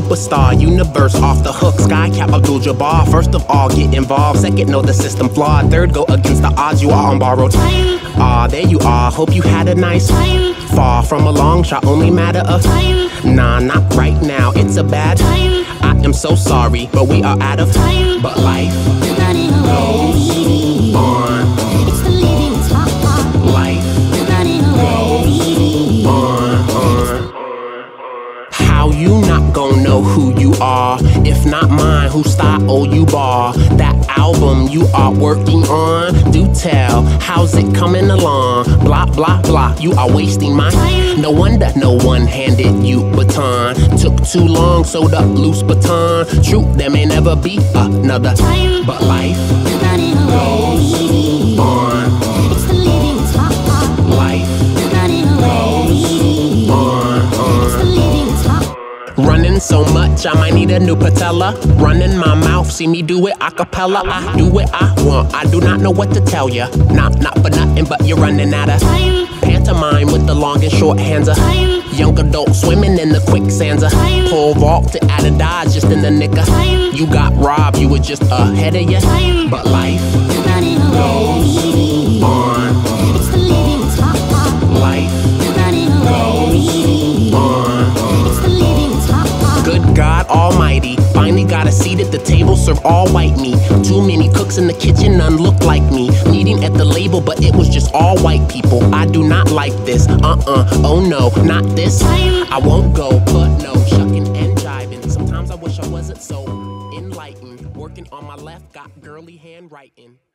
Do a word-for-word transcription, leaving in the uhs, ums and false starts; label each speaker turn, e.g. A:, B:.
A: superstar, universe off the hook. Sky Cap Abdul-Jabbar. First of all, get involved. Second, know the system flawed. Third, go against the odds. You are on borrowed time. Ah, there you are. Hope you had a nice time. Far from a long shot, only matter of time. Nah, not right now. It's a bad time. I am so sorry, but we are out of time. But life goes on.
B: It's the living talk.
A: Life goes on. How you not gon' know who you are? If not mine, whose style you bar? That album you are working on, do tell, how's it coming along? Blah, blah, blah, you are wasting my time. No wonder no one handed you baton. Took too long, sewed up loose baton. True, there may never be another time. But life goes on.
B: It's the living talk.
A: Life goes on.
B: It's the living talk.
A: Running so much, I might need a new patella. Running my mouth, see me do it a cappella. I do what I want, I do not know what to tell ya. Not, not for nothing, but you're running out of
B: time.
A: Pantomime with the long and short hands of
B: time.
A: Young adult swimming in the quicksands of
B: time.
A: Pole vault to out of dodge just in the nick of
B: time.
A: You got robbed, you were just ahead of your
B: time.
A: But life
B: goes
A: on.
B: It's the living talk.
A: Life goes on.
B: It's the living talk.
A: Good God Almighty, finally got a seat at the table, serve all white meat. Too many cooks in the kitchen, none look like me. Meeting at the label, but it was just all white people. I do not like this, uh-uh, oh no, not this. I won't go, but no, shucking and jiving. Sometimes I wish I wasn't so enlightened. Working on my left, got girly handwriting.